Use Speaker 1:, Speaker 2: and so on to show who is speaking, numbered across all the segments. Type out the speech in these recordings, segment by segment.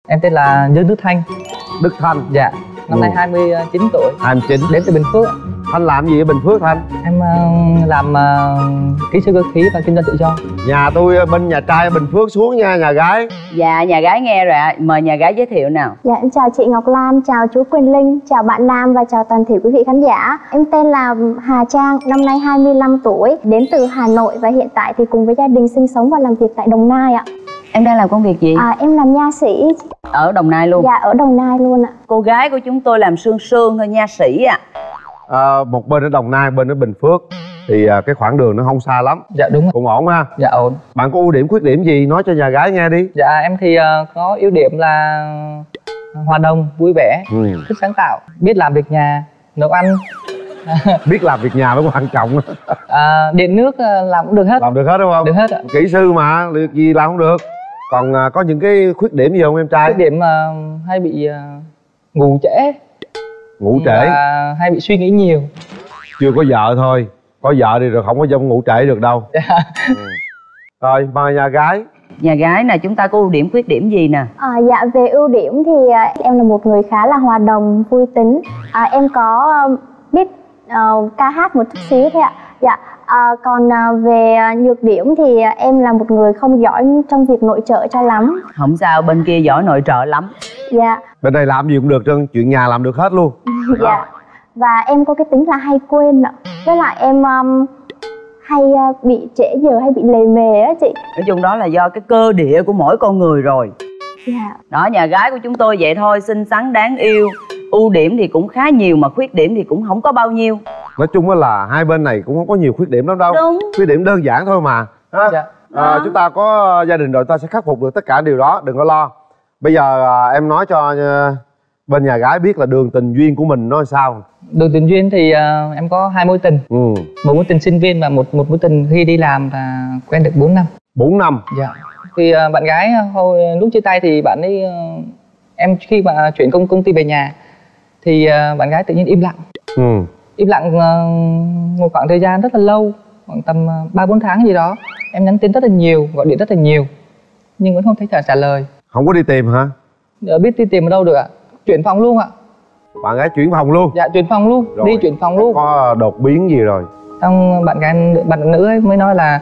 Speaker 1: Em tên là Dương Đức Thanh.
Speaker 2: Đức Thanh.
Speaker 1: Dạ. Năm nay 29 tuổi.
Speaker 2: 29.
Speaker 1: Đến từ Bình Phước.
Speaker 2: Thanh làm gì ở Bình Phước Thanh?
Speaker 1: Em làm kỹ sư cơ khí và kinh doanh tự do.
Speaker 2: Nhà tôi bên nhà trai ở Bình Phước xuống nha, nhà gái.
Speaker 3: Dạ, nhà gái nghe rồi ạ. Mời nhà gái giới thiệu nào.
Speaker 4: Dạ, em chào chị Ngọc Lan, chào chú Quỳnh Linh, chào bạn Nam và chào toàn thể quý vị khán giả. Em tên là Hà Trang, năm nay 25 tuổi, đến từ Hà Nội và hiện tại thì cùng với gia đình sinh sống và làm việc tại Đồng Nai ạ.
Speaker 3: Em đang làm công việc gì?
Speaker 4: Em làm nha sĩ.
Speaker 3: Ở Đồng Nai luôn?
Speaker 4: Dạ, ở Đồng Nai luôn ạ.
Speaker 3: Cô gái của chúng tôi làm sương sương thôi, nha sĩ ạ.
Speaker 2: Một bên ở Đồng Nai, bên ở Bình Phước. Thì cái khoảng đường nó không xa lắm.
Speaker 1: Dạ đúng.
Speaker 2: Cũng ổn ha?
Speaker 1: Dạ ổn.
Speaker 2: Bạn có ưu điểm khuyết điểm gì nói cho nhà gái nghe đi.
Speaker 1: Dạ em thì có ưu điểm là hòa đồng, vui vẻ, thích sáng tạo, biết làm việc nhà, nấu ăn.
Speaker 2: Biết làm việc nhà mới quan trọng.
Speaker 1: Điện nước làm cũng được hết.
Speaker 2: Làm được hết đúng không?
Speaker 1: Được hết ạ.
Speaker 2: Kỹ sư mà, việc gì làm không được. Còn có những cái khuyết điểm gì không em trai?
Speaker 1: Khuyết điểm hay bị ngủ trễ.
Speaker 2: Ngủ trễ.
Speaker 1: Và hay bị suy nghĩ nhiều.
Speaker 2: Chưa có vợ thôi. Có vợ thì rồi không có dông ngủ trễ được đâu. Rồi mời nhà gái.
Speaker 3: Nhà gái nè, chúng ta có ưu điểm khuyết điểm gì nè?
Speaker 4: Dạ, về ưu điểm thì em là một người khá là hòa đồng, vui tính. Em có biết ca hát một chút xíu thôi ạ. Dạ. Còn về nhược điểm thì em là một người không giỏi trong việc nội trợ cho lắm.
Speaker 3: Không sao, bên kia giỏi nội trợ lắm.
Speaker 4: Dạ.
Speaker 2: Bên đây làm gì cũng được trơn, chuyện nhà làm được hết luôn.
Speaker 4: Dạ. Và em có cái tính là hay quên ạ. Với lại em hay bị trễ giờ, hay bị lề mề á chị.
Speaker 3: Nói chung đó là do cái cơ địa của mỗi con người rồi.
Speaker 4: Dạ.
Speaker 3: Đó, nhà gái của chúng tôi vậy thôi, xinh xắn đáng yêu. Ưu điểm thì cũng khá nhiều mà khuyết điểm thì cũng không có bao nhiêu.
Speaker 2: Nói chung là hai bên này cũng không có nhiều khuyết điểm lắm đâu.
Speaker 3: Đúng.
Speaker 2: Khuyết điểm đơn giản thôi mà ha?
Speaker 1: Dạ.
Speaker 2: Chúng ta có gia đình rồi, ta sẽ khắc phục được tất cả điều đó, đừng có lo. Bây giờ em nói cho bên nhà gái biết là đường tình duyên của mình nó sao.
Speaker 1: Đường tình duyên thì em có 2 mối tình. Một mối tình sinh viên và một mối tình khi đi làm là quen được 4 năm.
Speaker 2: 4 năm?
Speaker 1: Dạ. Thì bạn gái hồi lúc chia tay thì bạn ấy em khi mà chuyển công ty về nhà thì bạn gái tự nhiên im lặng. Im lặng một khoảng thời gian rất là lâu, khoảng tầm 3-4 tháng gì đó. Em nhắn tin rất là nhiều, gọi điện rất là nhiều, nhưng vẫn không thấy trả lời.
Speaker 2: Không có đi tìm hả?
Speaker 1: Biết đi tìm ở đâu được ạ. Chuyển phòng luôn ạ.
Speaker 2: Bạn gái chuyển phòng luôn?
Speaker 1: Dạ chuyển phòng luôn. Rồi, đi chuyển phòng luôn.
Speaker 2: Có đột biến gì rồi?
Speaker 1: Xong bạn nữ ấy mới nói là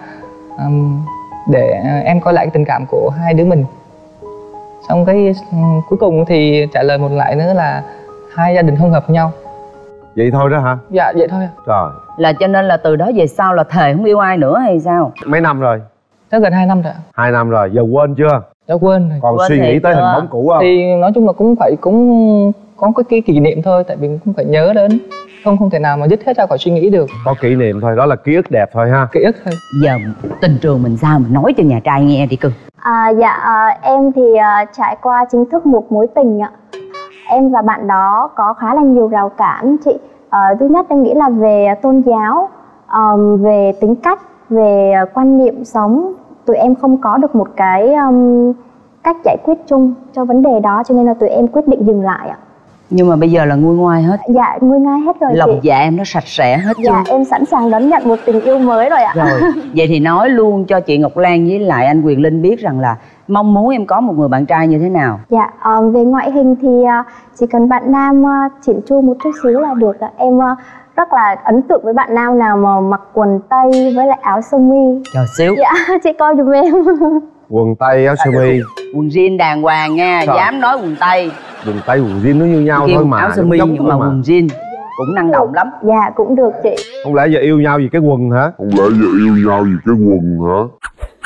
Speaker 1: để em coi lại cái tình cảm của hai đứa mình. Xong cái cuối cùng thì trả lời một lại nữa là hai gia đình không hợp nhau.
Speaker 2: Vậy thôi đó hả?
Speaker 1: Dạ vậy thôi.
Speaker 2: Trời.
Speaker 3: Là cho nên là từ đó về sau là thề không yêu ai nữa hay sao?
Speaker 2: Mấy năm rồi?
Speaker 1: Chắc gần 2 năm rồi ạ.
Speaker 2: 2 năm rồi, giờ quên chưa?
Speaker 1: Đã quên rồi.
Speaker 2: Còn
Speaker 3: quên
Speaker 2: suy nghĩ tới
Speaker 3: chưa?
Speaker 2: hình bóng cũ không?
Speaker 1: Thì nói chung là cũng có cái kỷ niệm thôi, tại vì cũng phải nhớ đến, không thể nào mà dứt hết ra khỏi suy nghĩ được.
Speaker 2: Có kỷ niệm thôi, đó là ký ức đẹp thôi ha.
Speaker 1: Ký ức thôi.
Speaker 3: Giờ tình trường mình sao mình nói cho nhà trai nghe đi cưng.
Speaker 4: Em thì trải qua chính thức một mối tình ạ. Em và bạn đó có khá là nhiều rào cản chị. Thứ nhất em nghĩ là về tôn giáo, về tính cách, về quan niệm sống. Tụi em không có được một cái cách giải quyết chung cho vấn đề đó, cho nên là tụi em quyết định dừng lại ạ.
Speaker 3: Nhưng mà bây giờ là nguôi ngoai hết.
Speaker 4: Dạ nguôi ngoai hết rồi
Speaker 3: Lòng
Speaker 4: chị.
Speaker 3: dạ em nó sạch sẽ hết
Speaker 4: Dạ
Speaker 3: chưa?
Speaker 4: em sẵn sàng đón nhận một tình yêu mới rồi ạ.
Speaker 3: Rồi, vậy thì nói luôn cho chị Ngọc Lan với lại anh Quyền Linh biết rằng là mong muốn em có một người bạn trai như thế nào?
Speaker 4: Dạ, về ngoại hình thì chỉ cần bạn nam chỉn chu một chút xíu là được ạ. Em rất là ấn tượng với bạn nam nào mà mặc quần tây với lại áo sơ mi.
Speaker 3: Chờ xíu.
Speaker 4: Dạ, chị coi giùm em.
Speaker 2: Quần tây áo sơ mi.
Speaker 3: Quần jean đàng hoàng nha.
Speaker 2: Trời.
Speaker 3: Dám nói quần tây.
Speaker 2: Quần tây quần jean nó như nhau
Speaker 3: Kêu
Speaker 2: thôi mà.
Speaker 3: áo sơ mi nhưng mà quần jean cũng năng động lắm.
Speaker 4: Dạ cũng được chị.
Speaker 2: Không lẽ giờ yêu nhau vì cái quần hả?
Speaker 5: Không lẽ giờ yêu nhau vì cái quần hả?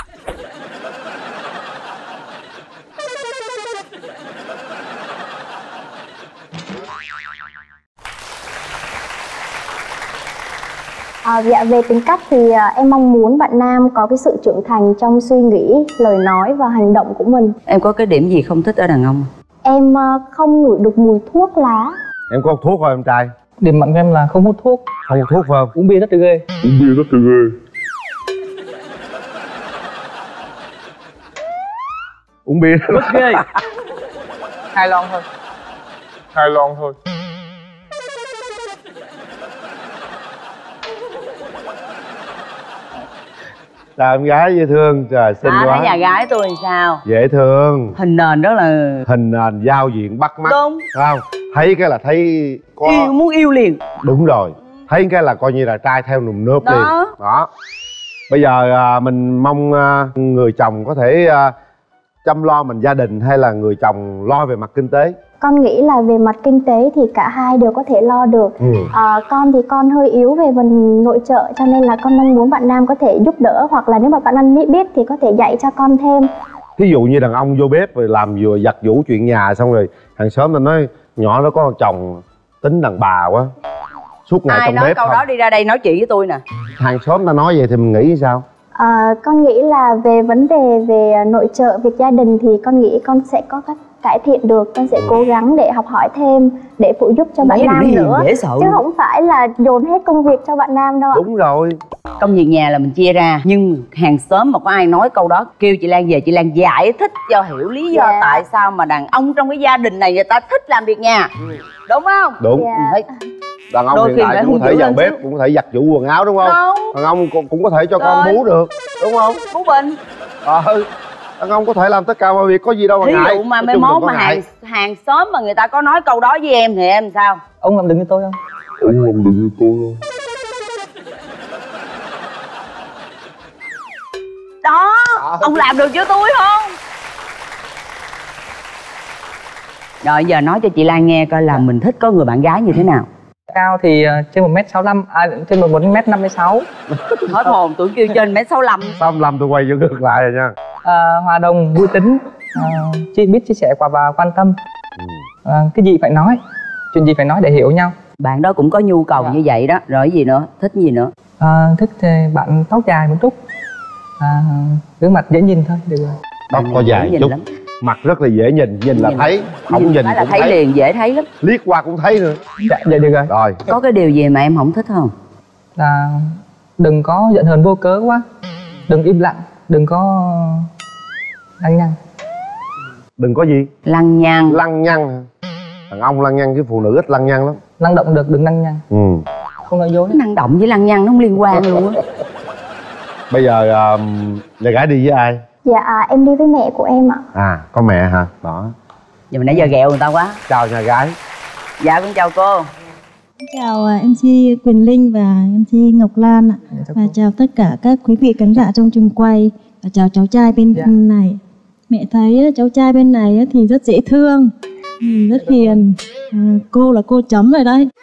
Speaker 4: Dạ về tính cách thì em mong muốn bạn nam có cái sự trưởng thành trong suy nghĩ, lời nói và hành động của mình.
Speaker 3: Em có cái điểm gì không thích ở đàn ông?
Speaker 4: Em không ngửi được mùi thuốc lá.
Speaker 2: Em có hút thuốc không em trai?
Speaker 1: Điểm mạnh của em là không hút thuốc.
Speaker 2: Không hút thuốc phải không?
Speaker 1: Uống bia rất là ghê.
Speaker 5: Uống bia rất là ghê.
Speaker 2: Uống bia
Speaker 1: Rất ghê. 2 lon thôi.
Speaker 5: 2 lon thôi.
Speaker 2: Trời, em gái dễ thương, trời xinh quá.
Speaker 3: Thấy nhà gái tôi làm sao?
Speaker 2: Dễ thương.
Speaker 3: Hình nền rất là
Speaker 2: Hình nền giao diện bắt mắt.
Speaker 3: đúng.
Speaker 2: Phải không? Thấy cái là thấy có...
Speaker 3: Yêu, muốn yêu liền.
Speaker 2: Đúng rồi. Thấy cái là coi như là trai theo nùm nớp
Speaker 3: Đó.
Speaker 2: liền. Đó. Bây giờ mình mong người chồng có thể chăm lo mình gia đình, hay là người chồng lo về mặt kinh tế?
Speaker 4: Con nghĩ là về mặt kinh tế thì cả hai đều có thể lo được. Con thì con hơi yếu về phần nội trợ, cho nên là con mong muốn bạn nam có thể giúp đỡ, hoặc là nếu mà bạn nam biết thì có thể dạy cho con thêm.
Speaker 2: Ví dụ như đàn ông vô bếp rồi làm vừa giặt giũ chuyện nhà, xong rồi hàng xóm nó nói nhỏ nó có chồng tính đàn bà quá, suốt ngày trong bếp. Ai nói
Speaker 3: câu đó đi ra đây nói chuyện với tôi nè.
Speaker 2: Hàng xóm ta nói vậy thì mình nghĩ sao?
Speaker 4: Con nghĩ là về vấn đề về nội trợ, việc gia đình thì con nghĩ con sẽ có cách cải thiện được. Con sẽ cố gắng để học hỏi thêm, để phụ giúp cho bạn nam nữa, chứ không phải là dồn hết công việc cho bạn nam đâu ạ.
Speaker 2: Đúng rồi.
Speaker 3: Công việc nhà là mình chia ra, nhưng hàng xóm mà có ai nói câu đó kêu chị Lan về, chị Lan giải thích cho hiểu lý do tại sao mà đàn ông trong cái gia đình này người ta thích làm việc nhà. Đúng không?
Speaker 2: Đúng. Đàn ông hiện tại cũng có thể vào bếp, cũng có thể giặt giũ quần áo, đúng không? Đúng. Đàn ông cũng có thể cho con bú được, đúng không?
Speaker 3: Bú bình.
Speaker 2: Đàn ông có thể làm tất cả mọi việc, có gì đâu mà ngại.
Speaker 3: Ví dụ mà mai mốt mà hàng xóm mà người ta có nói câu đó với em thì em sao?
Speaker 1: Ông làm đừng với tôi không?
Speaker 5: Ông làm đừng với tôi không?
Speaker 3: Đó, ông làm được với tôi không? Rồi giờ nói cho chị Lan nghe coi là mình thích có người bạn gái như thế nào.
Speaker 1: Cao thì trên 1m65, trên 1m56.
Speaker 3: Hết hồn, tưởng kêu trên 1m65.
Speaker 2: 65 tôi quay vô ngược lại rồi nha.
Speaker 1: Hòa đồng, vui tính, biết chia sẻ và quan tâm. Cái gì phải nói, chuyện gì phải nói để hiểu nhau.
Speaker 3: Bạn đó cũng có nhu cầu như vậy đó. Rồi gì nữa, thích gì nữa?
Speaker 1: Thích thì bạn tóc dài một chút, gương mặt dễ nhìn thôi được rồi.
Speaker 2: Tóc có dài chút lắm. Mặt rất là dễ nhìn là thấy, không nhìn
Speaker 3: là
Speaker 2: cũng thấy
Speaker 3: liền, dễ thấy lắm.
Speaker 2: Liếc qua cũng thấy nữa.
Speaker 1: Dạ, vậy được rồi.
Speaker 2: Rồi.
Speaker 3: Có cái điều gì mà em không thích không?
Speaker 1: Là đừng có giận hờn vô cớ quá, đừng im lặng, đừng có lăng nhăng.
Speaker 2: Đừng có gì?
Speaker 3: Lăng nhăng.
Speaker 2: Lăng nhăng. Đàn ông lăng nhăng chứ phụ nữ ít lăng nhăng lắm.
Speaker 1: Năng động được, đừng lăng nhăng. Không nói dối.
Speaker 3: Năng động với lăng nhăng nó không liên quan luôn á.
Speaker 2: Bây giờ nhà gái đi với ai?
Speaker 4: Dạ, em đi với mẹ của em ạ.
Speaker 2: Có mẹ hả? Đó.
Speaker 3: Giờ mình nãy giờ ghẹo người ta quá.
Speaker 2: Chào nhà gái.
Speaker 3: Dạ, con chào cô.
Speaker 6: Chào MC Quyền Linh và MC Ngọc Lan ạ. Và chào tất cả các quý vị khán giả trong trường quay. Và chào cháu trai bên này. Mẹ thấy cháu trai bên này thì rất dễ thương, rất hiền. Cô là cô chấm rồi đấy.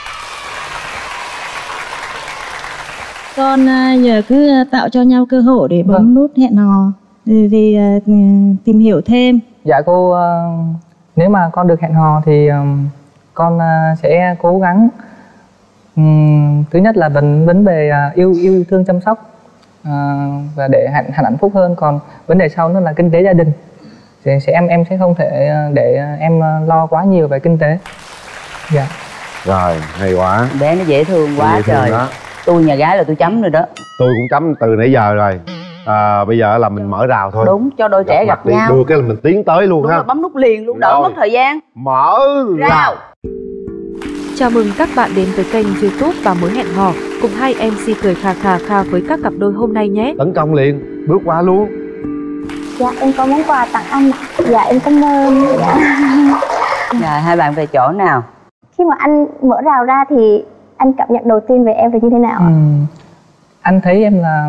Speaker 6: Con giờ cứ tạo cho nhau cơ hội để bấm nút hẹn hò thì tìm hiểu thêm.
Speaker 1: Dạ cô, nếu mà con được hẹn hò thì con sẽ cố gắng. Thứ nhất là vấn đề yêu thương chăm sóc và để hạnh phúc hơn. Còn vấn đề sau nữa là kinh tế gia đình thì em sẽ không thể để em lo quá nhiều về kinh tế. Dạ.
Speaker 2: Rồi, hay quá.
Speaker 3: Bé nó dễ thương quá trời. Tôi nhà gái là tôi chấm rồi đó.
Speaker 2: Tôi cũng chấm từ nãy giờ rồi. Bây giờ là mình mở rào thôi.
Speaker 3: Đúng, cho đôi trẻ gặp nhau.
Speaker 2: Được cái là mình tiến tới luôn.
Speaker 3: Đúng
Speaker 2: ha.
Speaker 3: Rồi, bấm nút liền luôn, đỡ mất thời gian.
Speaker 2: Mở rào.
Speaker 7: Chào mừng các bạn đến với kênh YouTube Bà Mối Hẹn Hò cùng hai MC cười khà khà với các cặp đôi hôm nay nhé.
Speaker 2: Tấn công liền, bước qua luôn.
Speaker 4: Dạ, em có món quà tặng anh ạ. Dạ, em cảm ơn.
Speaker 3: Dạ, hai bạn về chỗ nào?
Speaker 4: Khi mà anh mở rào ra thì anh cảm nhận đầu tiên về em là như thế nào ạ?
Speaker 1: Anh thấy em là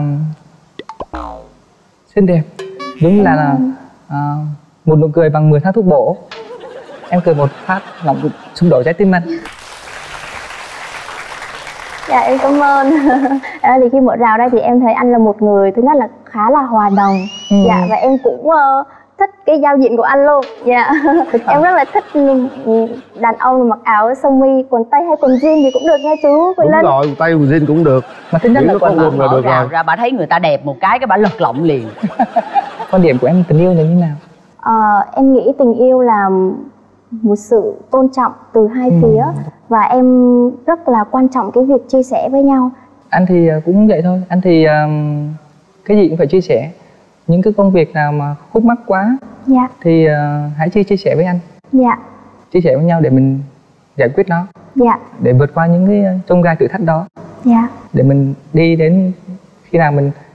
Speaker 1: xinh đẹp, đúng là một nụ cười bằng 10 thang thuốc bổ. Em cười một phát lòng xung đổ trái tim anh.
Speaker 4: Dạ, em cảm ơn. Thì khi mở rào ra thì em thấy anh là một người thứ nhất là khá là hòa đồng. Dạ, và em cũng thích cái giao diện của anh luôn. Dạ. Em rất là thích đàn ông mặc áo sơ mi, quần tây hay quần jean gì cũng được nha chú Quỳnh Linh.
Speaker 2: Đúng rồi, quần tây quần jean cũng được.
Speaker 1: Mà thứ nhất là
Speaker 2: quần là được rồi.
Speaker 3: Ra bà thấy người ta đẹp một cái bà lật lọng liền.
Speaker 1: Quan điểm của em tình yêu là như thế nào?
Speaker 4: Em nghĩ tình yêu là một sự tôn trọng từ hai phía. Và em rất là quan trọng cái việc chia sẻ với nhau.
Speaker 1: Anh thì cũng vậy thôi. Anh thì cái gì cũng phải chia sẻ. Những cái công việc nào mà khúc mắc quá thì hãy chia sẻ với anh.
Speaker 4: Dạ.
Speaker 1: Chia sẻ với nhau để mình giải quyết nó.
Speaker 4: Dạ.
Speaker 1: Để vượt qua những cái chông gai thử thách đó.
Speaker 4: Dạ.
Speaker 1: Để mình đi đến khi nào mình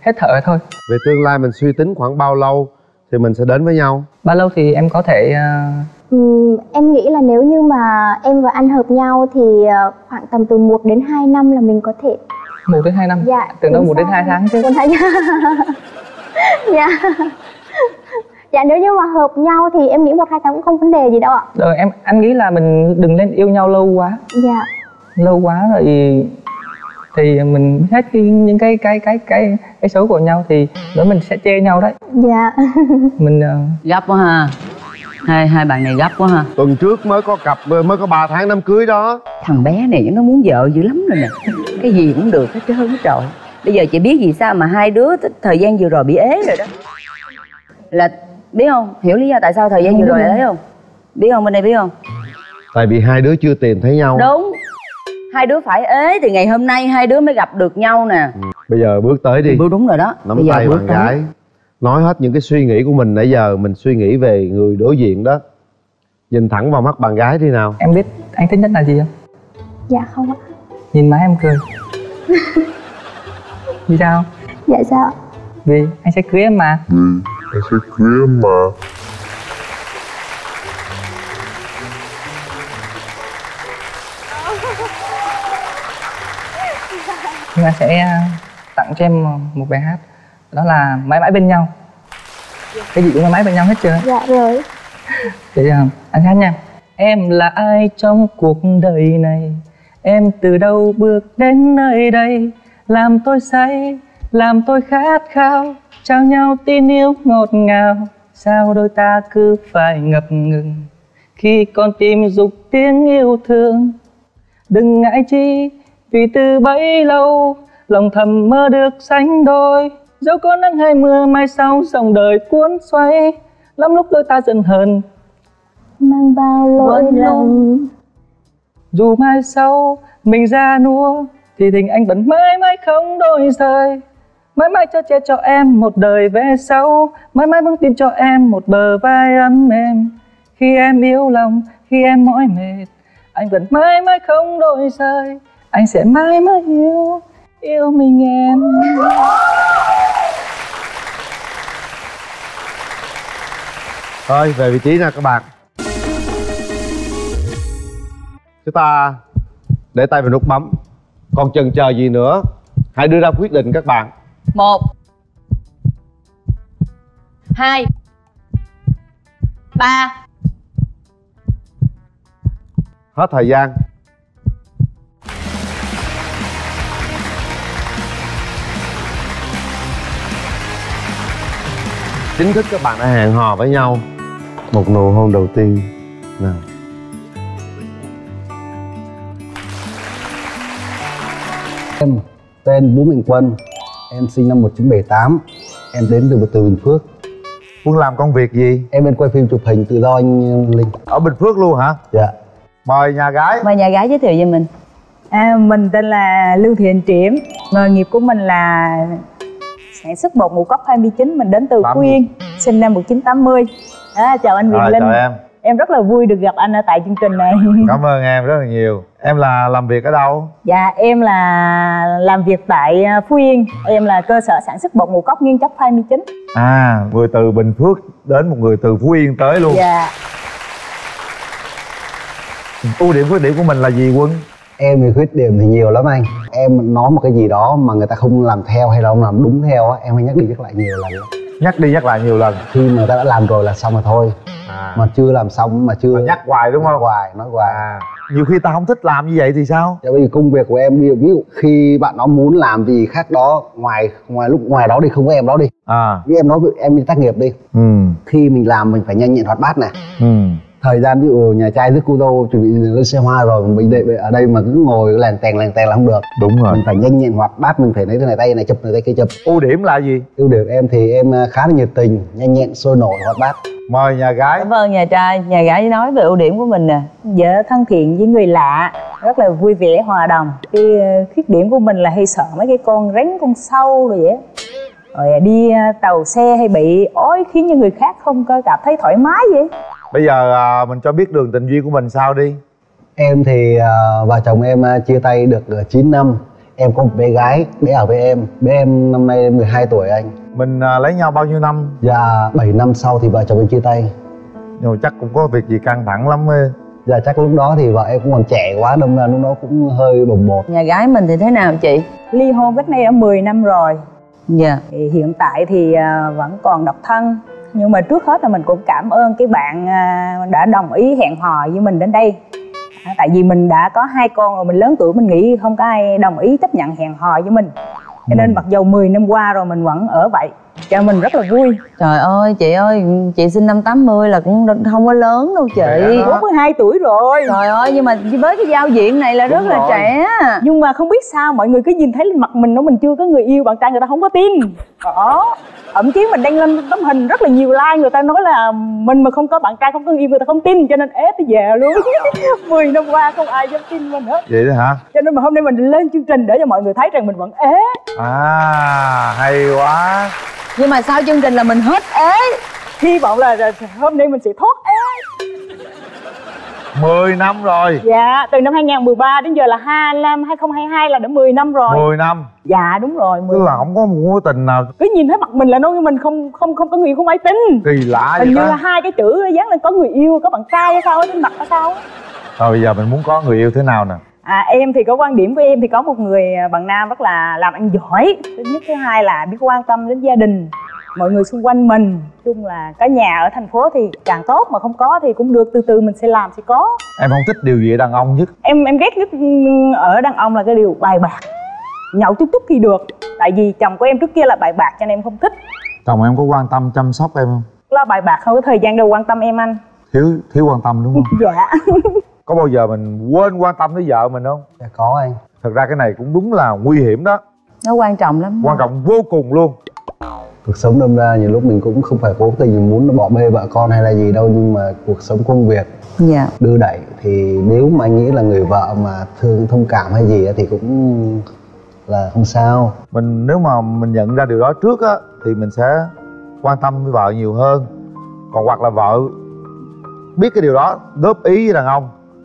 Speaker 1: hết thở thôi.
Speaker 2: Về tương lai mình suy tính khoảng bao lâu thì mình sẽ đến với nhau?
Speaker 1: Bao lâu thì em có thể
Speaker 4: em nghĩ là nếu như mà em và anh hợp nhau thì khoảng tầm từ 1 đến 2 năm là mình có thể.
Speaker 1: 1 đến 2 năm?
Speaker 4: Dạ.
Speaker 1: Tưởng đâu 1 đến 2 tháng chứ.
Speaker 4: 1 tháng. Dạ. Dạ nếu như mà hợp nhau thì em nghĩ 1-2 tháng cũng không vấn đề gì đâu ạ.
Speaker 1: Rồi anh nghĩ là mình đừng nên yêu nhau lâu quá.
Speaker 4: Dạ.
Speaker 1: Lâu quá rồi thì mình hết những cái xấu của nhau thì nữa mình sẽ chê nhau đấy.
Speaker 4: Dạ.
Speaker 3: Mình gấp quá ha. Hai bạn này gấp quá ha.
Speaker 2: Tuần trước mới có 3 tháng đám cưới đó.
Speaker 3: Thằng bé này nó muốn vợ dữ lắm rồi nè. Cái gì cũng được hết trơn hết trọi. Bây giờ chị biết vì sao mà hai đứa thời gian vừa rồi bị ế rồi đó. Là biết không? Hiểu lý do tại sao thời gian vừa rồi ế không? Biết không? Bên đây biết không?
Speaker 2: Tại vì hai đứa chưa tìm thấy nhau.
Speaker 3: Đúng. Hai đứa phải ế thì ngày hôm nay hai đứa mới gặp được nhau nè.
Speaker 2: Bây giờ bước tới đi.
Speaker 3: Đúng rồi đó.
Speaker 2: Nắm tay bạn gái. Nói hết những cái suy nghĩ của mình nãy giờ mình suy nghĩ về người đối diện đó. Nhìn thẳng vào mắt bạn gái đi nào.
Speaker 1: Em biết anh thích nhất là gì không?
Speaker 4: Dạ không ạ.
Speaker 1: Nhìn má em cười. Vì sao?
Speaker 4: Dạ sao?
Speaker 1: Vì anh sẽ cưới em mà.
Speaker 5: Anh sẽ cưới em mà.
Speaker 1: Nhưng anh sẽ tặng cho em một bài hát. Đó là Mãi Mãi Bên Nhau. Cái gì cũng mãi mãi bên nhau hết chưa?
Speaker 4: Dạ rồi.
Speaker 1: Vậy anh hát nha. Em là ai trong cuộc đời này? Em từ đâu bước đến nơi đây? Làm tôi say, làm tôi khát khao, trao nhau tin yêu ngọt ngào. Sao đôi ta cứ phải ngập ngừng khi con tim dục tiếng yêu thương? Đừng ngại chi vì từ bấy lâu lòng thầm mơ được sánh đôi. Dẫu có nắng hay mưa mai sau dòng đời cuốn xoay, lắm lúc đôi ta giận hờn
Speaker 4: mang bao lỗi lầm.
Speaker 1: Dù mai sau mình ra nua thì tình anh vẫn mãi mãi không đổi rời. Mãi mãi cho che cho em một đời về sau, mãi mãi vững tin cho em một bờ vai ấm êm. Khi em yếu lòng, khi em mỏi mệt, anh vẫn mãi mãi không đổi rời. Anh sẽ mãi mãi yêu mình em.
Speaker 2: Thôi về vị trí nè các bạn. Chúng ta để tay vào nút bấm. Còn chần chờ gì nữa, hãy đưa ra quyết định các bạn.
Speaker 3: 1 2 3.
Speaker 2: Hết thời gian. Chính thức các bạn đã hẹn hò với nhau. Một nụ hôn đầu tiên nào.
Speaker 8: Em tên Vũ Mạnh Quân. Em sinh năm 1978. Em đến từ Bình Phước.
Speaker 2: Quân làm công việc gì?
Speaker 8: Em bên quay phim chụp hình tự do anh Linh.
Speaker 2: Ở Bình Phước luôn hả?
Speaker 8: Dạ.
Speaker 2: Mời nhà gái.
Speaker 3: Mời nhà gái giới thiệu về mình.
Speaker 9: Mình tên là Lương Thị Hạnh Triển. Nghề nghiệp của mình là sản xuất bột ngũ cốc 29. Mình đến từ Phú Yên, sinh năm 1980. Chào anh Quyền Linh.
Speaker 2: Chào em.
Speaker 9: Em rất là vui được gặp anh ở tại chương trình này.
Speaker 2: Cảm ơn em rất là nhiều. Em là làm việc ở đâu?
Speaker 9: Dạ em là làm việc tại Phú Yên. Em là cơ sở sản xuất bột ngũ cốc nguyên chất 29.
Speaker 2: Người từ Bình Phước đến một người từ Phú Yên tới luôn.
Speaker 9: Dạ.
Speaker 2: Ưu điểm khuyết điểm của mình là gì Quân?
Speaker 8: Em thì khuyết điểm thì nhiều lắm anh. Em nói một cái gì đó mà người ta không làm theo hay là không làm đúng theo á, em hay nhắc đi nhắc lại nhiều lần lắm.
Speaker 2: Nhắc đi nhắc lại nhiều lần.
Speaker 8: Khi mà người ta đã làm rồi là xong rồi thôi. Mà chưa làm xong mà chưa.
Speaker 2: Mà nhắc hoài đúng không?
Speaker 8: Nói hoài.
Speaker 2: Nhiều khi ta không thích làm như vậy thì sao?
Speaker 8: Dạ bởi vì công việc của em, ví dụ khi bạn nó muốn làm gì khác đó ngoài đó đi, không có em đó đi. Ví em nói em đi tác nghiệp đi. Khi mình làm mình phải nhanh nhẹn hoạt bát này. Thời gian ví dụ nhà trai rước cô dâu chuẩn bị lên xe hoa rồi, mình ở đây mà cứ ngồi lèn tèn là không được.
Speaker 2: Đúng rồi.
Speaker 8: Mình phải nhanh nhẹn hoạt bát, mình phải lấy cái này tay này chụp, này tay kia chụp.
Speaker 2: Ưu điểm là gì?
Speaker 8: Ưu điểm em thì em khá là nhiệt tình, nhanh nhẹn, sôi nổi, hoạt bát.
Speaker 2: Mời nhà gái.
Speaker 9: Cảm ơn nhà trai. Nhà gái nói về ưu điểm của mình nè. Vợ thân thiện với người lạ, rất là vui vẻ hòa đồng. Cái khuyết điểm của mình là hay sợ mấy cái con rắn, con sâu rồi vậy. Rồi đi tàu xe hay bị ói khiến cho người khác không có cảm thấy thoải mái vậy.
Speaker 2: Bây giờ mình cho biết đường tình duyên của mình sao đi.
Speaker 8: Em thì vợ chồng em chia tay được 9 năm. Em có một bé gái, bé ở với em. Bé em năm nay 12 tuổi anh.
Speaker 2: Mình lấy nhau bao nhiêu năm?
Speaker 8: Dạ 7 năm sau thì vợ chồng em chia tay.
Speaker 2: Nhưng mà chắc cũng có việc gì căng thẳng lắm ấy.
Speaker 8: Dạ chắc lúc đó thì vợ em cũng còn trẻ quá, đâm ra lúc đó cũng hơi bồng bột.
Speaker 3: Nhà gái mình thì thế nào chị?
Speaker 9: Ly hôn cách đây đã 10 năm rồi.
Speaker 3: Dạ.
Speaker 9: Thì hiện tại thì vẫn còn độc thân. Nhưng mà trước hết là mình cũng cảm ơn cái bạn đã đồng ý hẹn hò với mình đến đây. Tại vì mình đã có 2 con rồi, mình lớn tuổi, mình nghĩ không có ai đồng ý chấp nhận hẹn hò với mình. Cho nên mặc dầu 10 năm qua rồi mình vẫn ở vậy, cho mình rất là vui.
Speaker 3: Trời ơi chị sinh năm 80 là cũng không có lớn đâu chị.
Speaker 9: 42 tuổi rồi.
Speaker 3: Trời ơi, nhưng mà với cái giao diện này là rất là trẻ.
Speaker 9: Nhưng mà không biết sao mọi người cứ nhìn thấy lên mặt mình nó mình chưa có người yêu, bạn trai người ta không có tin. Đó. Thậm chí mình đăng lên tấm hình rất là nhiều like, người ta nói là mình mà không có bạn trai, không có người yêu, người ta không tin, cho nên ế tới về luôn. 10 năm qua không ai dám tin mình hết.
Speaker 2: Vậy đó hả?
Speaker 9: Cho nên mà hôm nay mình lên chương trình để cho mọi người thấy rằng mình vẫn ế.
Speaker 2: À, hay quá.
Speaker 3: Nhưng mà sau chương trình là mình hết ế.
Speaker 9: Hy vọng là hôm nay mình sẽ thoát ế.
Speaker 2: 10 năm rồi.
Speaker 9: Dạ, từ năm 2013 đến giờ là năm 2022 là đã 10 năm rồi.
Speaker 2: 10 năm.
Speaker 9: Dạ đúng rồi.
Speaker 2: Tức là không có một mối tình nào.
Speaker 9: Cứ nhìn thấy mặt mình là nói mình không có người yêu, không ai tin.
Speaker 2: Kỳ lạ vậy.
Speaker 9: Hình như là 2 cái chữ dán lên có người yêu, có bạn trai hay sao ở trên mặt hay sao.
Speaker 2: Rồi bây giờ mình muốn có người yêu thế nào nè?
Speaker 9: Em thì có quan điểm của em thì có một người bạn nam rất là làm ăn giỏi. Thứ nhất, thứ hai là biết quan tâm đến gia đình, mọi người xung quanh mình. Nói chung là có nhà ở thành phố thì càng tốt, mà không có thì cũng được, từ từ mình sẽ làm sẽ có.
Speaker 2: Em không thích điều gì ở đàn ông nhất?
Speaker 9: Em ghét nhất ở đàn ông là cái điều bài bạc. Nhậu chút chút thì được, tại vì chồng của em trước kia là bài bạc cho nên em không thích.
Speaker 2: Chồng em có quan tâm chăm sóc em không?
Speaker 9: Là bài bạc không có thời gian đâu quan tâm em anh.
Speaker 2: Thiếu quan tâm đúng không?
Speaker 9: Dạ.
Speaker 2: Có bao giờ mình quên quan tâm tới vợ mình không?
Speaker 8: Dạ có anh.
Speaker 2: Thật ra cái này cũng đúng là nguy hiểm đó.
Speaker 3: Nó quan trọng lắm.
Speaker 2: Quan trọng vô cùng luôn.
Speaker 8: Cuộc sống đâm ra nhiều lúc mình cũng không phải cố tình muốn bỏ bê vợ con hay là gì đâu, nhưng mà cuộc sống công việc đưa đẩy thì nếu mà anh nghĩ là người vợ mà thương thông cảm hay gì thì cũng là không sao.
Speaker 2: Nếu mà mình nhận ra điều đó trước á thì mình sẽ quan tâm với vợ nhiều hơn. Còn hoặc là vợ biết cái điều đó góp ý với đàn ông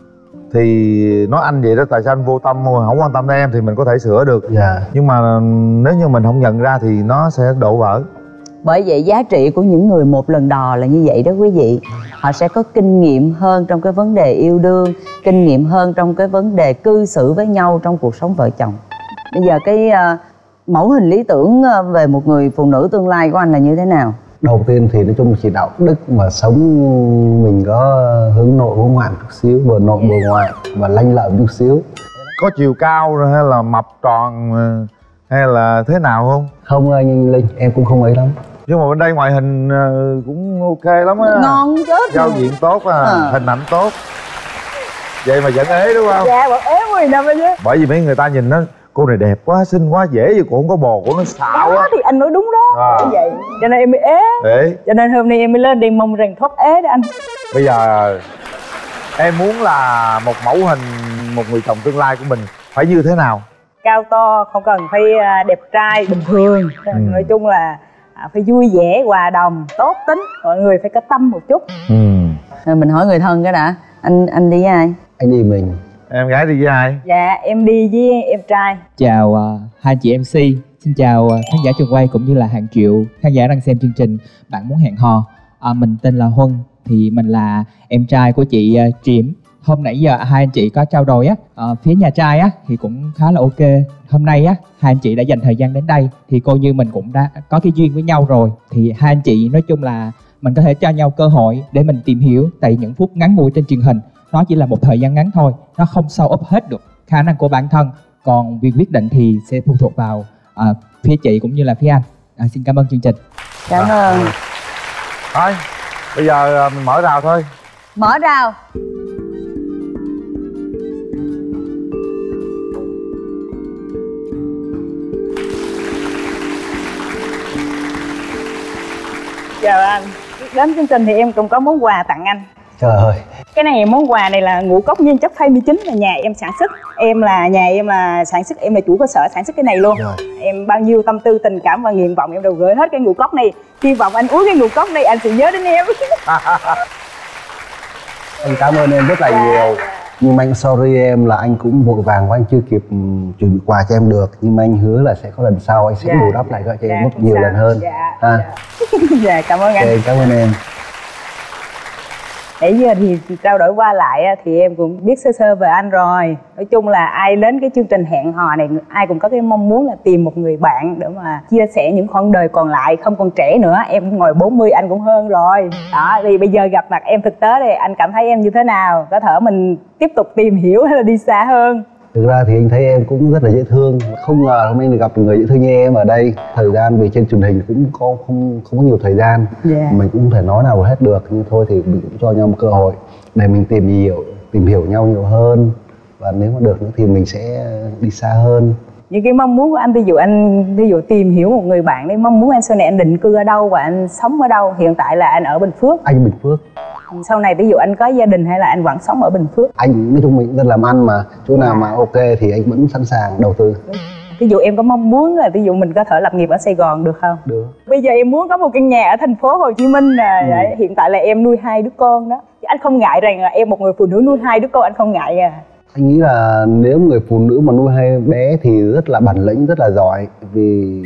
Speaker 2: thì nói anh vậy đó, tại sao anh vô tâm không quan tâm đến em, thì mình có thể sửa được. Nhưng mà nếu như mình không nhận ra thì nó sẽ đổ vỡ.
Speaker 3: Bởi vậy giá trị của những người một lần đò là như vậy đó quý vị. Họ sẽ có kinh nghiệm hơn trong cái vấn đề yêu đương, kinh nghiệm hơn trong cái vấn đề cư xử với nhau trong cuộc sống vợ chồng. Bây giờ cái mẫu hình lý tưởng về một người phụ nữ tương lai của anh là như thế nào?
Speaker 8: Đầu tiên thì nói chung là chỉ đạo đức mà sống mình có hướng nội hướng ngoại chút xíu, vừa nội vừa ngoại và lanh lợi chút xíu.
Speaker 2: Có chiều cao hay là mập tròn hay là thế nào không?
Speaker 8: Không anh Linh, em cũng không ấy lắm.
Speaker 2: Nhưng mà bên đây ngoại hình cũng ok lắm á.
Speaker 3: Ngon chết.
Speaker 2: Giao diện tốt hình ảnh tốt. Vậy mà vẫn ế đúng không?
Speaker 9: Dạ, vẫn ế 10 năm rồi chứ.
Speaker 2: Bởi vì mấy người ta nhìn nó, cô này đẹp quá, xinh quá, dễ gì cô không có bồ, cô nó xạo á.
Speaker 9: Thì anh nói đúng đó. Như vậy cho nên em mới ế. Cho nên hôm nay em mới lên đây mong rằng thoát ế đó anh.
Speaker 2: Bây giờ em muốn là một mẫu hình một người chồng tương lai của mình phải như thế nào?
Speaker 9: Cao to, không cần phải đẹp trai, bình thường. Nói chung là phải vui vẻ, hòa đồng, tốt tính. Mọi người phải có tâm một chút.
Speaker 3: Rồi mình hỏi người thân cái đã. Anh đi với ai?
Speaker 8: Anh đi mình.
Speaker 2: Em gái đi với ai?
Speaker 9: Dạ em đi với em trai.
Speaker 10: Chào hai chị MC. Xin chào khán giả trường quay cũng như là hàng triệu khán giả đang xem chương trình Bạn Muốn Hẹn Hò. Mình tên là Huân, thì mình là em trai của chị Triểm. Hôm nãy giờ hai anh chị có trao đổi phía nhà trai thì cũng khá là ok. Hôm nay hai anh chị đã dành thời gian đến đây thì coi như mình cũng đã có cái duyên với nhau rồi. Thì hai anh chị nói chung là mình có thể cho nhau cơ hội để mình tìm hiểu. Tại những phút ngắn ngủi trên truyền hình nó chỉ là một thời gian ngắn thôi, nó không sâu ấp hết được khả năng của bản thân. Còn việc quyết định thì sẽ phụ thuộc vào phía chị cũng như là phía anh. Xin cảm ơn chương trình.
Speaker 3: Cảm ơn.
Speaker 2: Thôi bây giờ mình mở rào thôi.
Speaker 3: Mở rào.
Speaker 9: Chào anh. Đến chương trình thì em cũng có món quà tặng anh.
Speaker 8: Trời ơi.
Speaker 9: Cái này món quà này là ngũ cốc nguyên chất phay 19 là nhà em sản xuất. Nhà em là sản xuất, em là chủ cơ sở sản xuất cái này luôn. Em bao nhiêu tâm tư tình cảm và nguyện vọng em đều gửi hết cái ngũ cốc này. Hy vọng anh uống cái ngũ cốc này anh sẽ nhớ đến em.
Speaker 8: Anh cảm ơn em rất là nhiều. Nhưng mà anh sorry em là anh cũng vội vàng quá, anh chưa kịp chuẩn bị quà cho em được. Nhưng mà anh hứa là sẽ có lần sau anh sẽ bù đắp lại cho em rất nhiều lần hơn.
Speaker 9: Dạ cảm ơn anh.
Speaker 8: Cảm ơn em.
Speaker 9: Nãy giờ thì trao đổi qua lại thì em cũng biết sơ sơ về anh rồi. Nói chung là ai đến cái chương trình hẹn hò này, ai cũng có cái mong muốn là tìm một người bạn để mà chia sẻ những khoảng đời còn lại, không còn trẻ nữa. Em ngồi 40, anh cũng hơn rồi. Đó, thì bây giờ gặp mặt em thực tế thì anh cảm thấy em như thế nào? Có thể mình tiếp tục tìm hiểu hay là đi xa hơn?
Speaker 8: Thực ra thì anh thấy em cũng rất là dễ thương. Không ngờ hôm nay được gặp người dễ thương như em ở đây. Thời gian vì trên truyền hình cũng không có nhiều thời gian. Mình cũng không thể nói nào hết được. Nhưng thôi thì mình cũng cho nhau một cơ hội để mình tìm hiểu nhau nhiều hơn. Và nếu mà được nữa thì mình sẽ đi xa hơn.
Speaker 9: Những cái mong muốn của anh, ví dụ tìm hiểu một người bạn đấy, mong muốn anh sau này anh định cư ở đâu và anh sống ở đâu? Hiện tại là anh ở Bình Phước.
Speaker 8: Anh Bình Phước.
Speaker 9: Sau này ví dụ anh có gia đình hay là anh vẫn sống ở Bình Phước?
Speaker 8: Anh nói chung mình rất làm ăn mà, chỗ nào mà ok thì anh vẫn sẵn sàng đầu tư.
Speaker 9: Ví dụ em có mong muốn là ví dụ mình có thể lập nghiệp ở Sài Gòn được không?
Speaker 8: Được.
Speaker 9: Bây giờ em muốn có một căn nhà ở thành phố Hồ Chí Minh nè. Hiện tại là em nuôi 2 đứa con đó. Anh không ngại rằng là em một người phụ nữ nuôi 2 đứa con, anh không ngại à?
Speaker 8: Anh nghĩ là nếu người phụ nữ mà nuôi 2 bé thì rất là bản lĩnh, rất là giỏi. Vì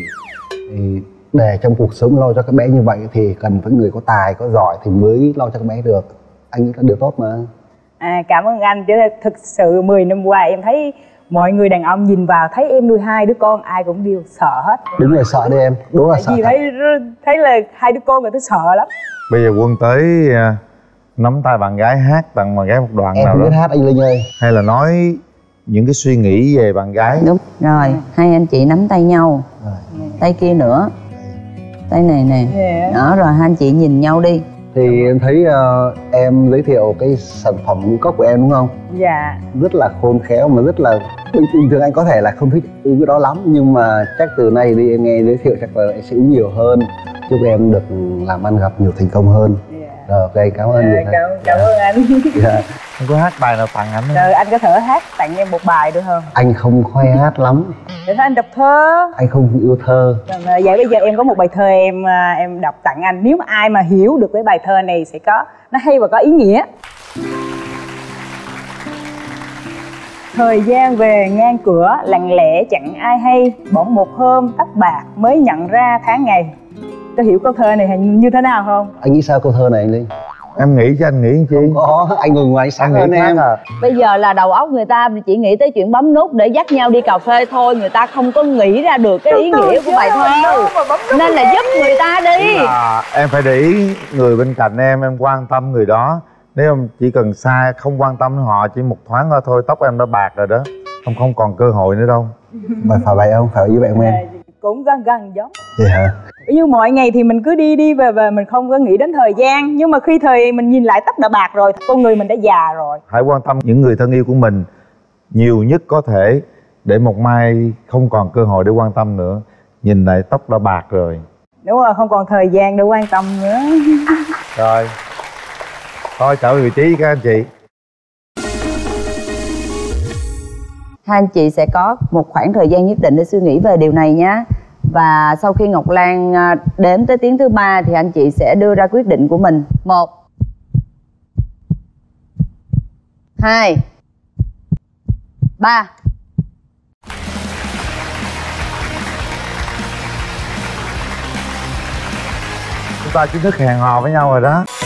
Speaker 8: để trong cuộc sống lo cho các bé như vậy thì cần phải người có tài, có giỏi thì mới lo cho các bé được. Anh nghĩ là điều tốt mà.
Speaker 9: Cảm ơn anh. Chứ thực sự 10 năm qua em thấy mọi người đàn ông nhìn vào thấy em nuôi 2 đứa con ai cũng đều sợ hết.
Speaker 8: Đúng rồi, sợ đấy em. Đúng là sợ.
Speaker 9: Vì thấy là 2 đứa con người ta sợ lắm.
Speaker 2: Bây giờ Quân tới nắm tay bạn gái hát tặng bạn gái một đoạn
Speaker 8: em
Speaker 2: nào đó.
Speaker 8: Em biết hát anh Linh ơi.
Speaker 2: Hay là nói những cái suy nghĩ về bạn gái.
Speaker 3: Đúng rồi, hai anh chị nắm tay nhau. Tay kia nữa, tay này nè. Đó rồi hai anh chị nhìn nhau đi.
Speaker 8: Thì em thấy em giới thiệu cái sản phẩm ngũ cốc của em đúng không?
Speaker 9: Dạ.
Speaker 8: Rất là khôn khéo mà rất là bình thường. Anh có thể là không thích uống cái đó lắm, nhưng mà chắc từ nay đi em nghe giới thiệu chắc là em sẽ uống nhiều hơn. Chúc em được làm ăn gặp nhiều thành công hơn. Rồi ok, cảm ơn.
Speaker 9: Cảm ơn anh.
Speaker 2: Anh có hát bài nào tặng anh không?
Speaker 9: Anh có thể hát tặng em một bài được không?
Speaker 8: Anh không khoe hát lắm.
Speaker 9: Để anh đọc thơ.
Speaker 8: Anh không yêu thơ.
Speaker 9: Vậy bây giờ em có một bài thơ em đọc tặng anh. Nếu mà ai mà hiểu được cái bài thơ này sẽ có nó hay và có ý nghĩa. Thời gian về ngang cửa lặng lẽ chẳng ai hay, bỗng một hôm tóc bạc mới nhận ra tháng ngày. Có hiểu câu thơ này như thế nào không?
Speaker 8: Anh nghĩ sao câu thơ này anh Linh?
Speaker 2: Em nghĩ chứ anh nghĩ chi?
Speaker 8: Không có, anh ngồi ngoài sáng hơn em.
Speaker 3: Bây giờ là đầu óc người ta chỉ nghĩ tới chuyện bấm nút để dắt nhau đi cà phê thôi. Người ta không có nghĩ ra được cái ý nghĩa của bài thơ. Nên là giúp người ta đi.
Speaker 2: Em phải để ý người bên cạnh em quan tâm người đó. Nếu em chỉ cần xa, không quan tâm họ chỉ một thoáng thôi, tóc em đã bạc rồi đó. Không còn cơ hội nữa đâu.
Speaker 8: Phải vậy không? Phải như vậy không em?
Speaker 9: Cũng gần giống.
Speaker 8: Vậy hả?
Speaker 9: Như mọi ngày thì mình cứ đi về mình không có nghĩ đến thời gian. Nhưng mà khi mình nhìn lại tóc đã bạc rồi, con người mình đã già rồi.
Speaker 2: Hãy quan tâm những người thân yêu của mình nhiều nhất có thể, để một mai không còn cơ hội để quan tâm nữa. Nhìn lại tóc đã bạc rồi. Đúng
Speaker 9: rồi, không còn thời gian để quan tâm nữa.
Speaker 2: Rồi, thôi trở về vị trí các anh chị.
Speaker 3: Hai anh chị sẽ có một khoảng thời gian nhất định để suy nghĩ về điều này nhé. Và sau khi Ngọc Lan đếm tới tiếng thứ 3 thì anh chị sẽ đưa ra quyết định của mình. 1 2 3.
Speaker 2: Chúng ta chính thức hẹn hò với nhau rồi đó.